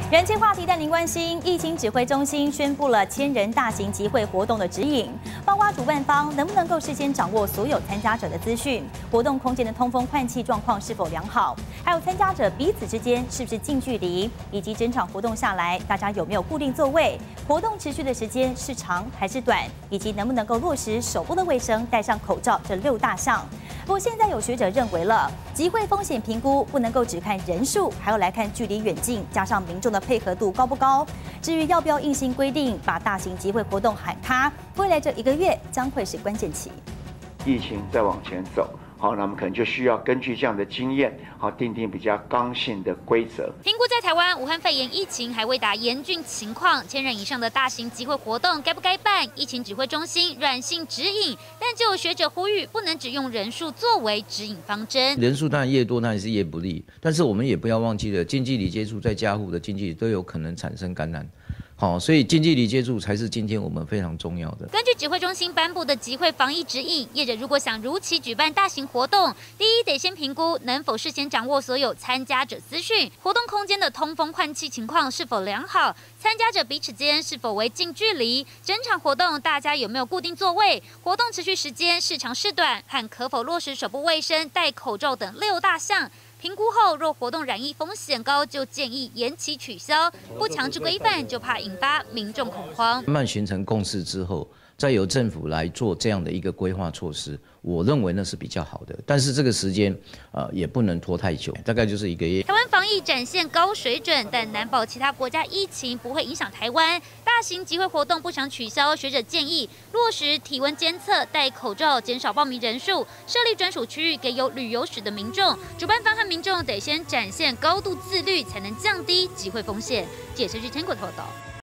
人气话题带您关心，疫情指挥中心宣布了1000人大型集会活动的指引，包括主办方能不能够事先掌握所有参加者的资讯，活动空间的通风换气状况是否良好，还有参加者彼此之间是不是近距离，以及整场活动下来大家有没有固定座位，活动持续的时间是长还是短，以及能不能够落实手部的卫生、戴上口罩这6大项。不过现在有学者认为了，集会风险评估不能够只看人数，还要来看距离远近，加上民众的配合度高不高。至于要不要硬性规定把大型集会活动喊卡，未来这1个月将会是关键期。 疫情再往前走，好，那我们可能就需要根据这样的经验，好，订定比较刚性的规则。 评估在台湾武汉肺炎疫情还未达严峻情况，1000人以上的大型集会活动该不该办？疫情指挥中心软性指引，但就有学者呼吁，不能只用人数作为指引方针。 人数当然越多，当然是越不利，但是我们也不要忘记了，近距离接触在家户的近距离都有可能产生感染。好，所以近距离接触才是今天我们非常重要的。 根据指挥中心颁布的集会防疫指引，业者如果想如期举办大型活动，第一得先评估能否事先掌握所有参加者资讯，活动空间的通风换气情况是否良好，参加者彼此间是否为近距离，整场活动大家有没有固定座位，活动持续时间是长是短，和可否落实手部卫生、戴口罩等6大项。评估后，若活动染疫风险高，就建议延期取消；不强制规范，就怕引发民众恐慌。 慢慢形成共识之后，再由政府来做这样的一个规划措施，我认为那是比较好的。但是这个时间，也不能拖太久，大概就是1个月。 台湾防疫展现高水准，但难保其他国家疫情不会影响台湾。大型集会活动不想取消，学者建议落实体温监测、戴口罩、减少报名人数、设立专属区域给有旅游史的民众。主办方和民众得先展现高度自律，才能降低集会风险。记者陈国报道。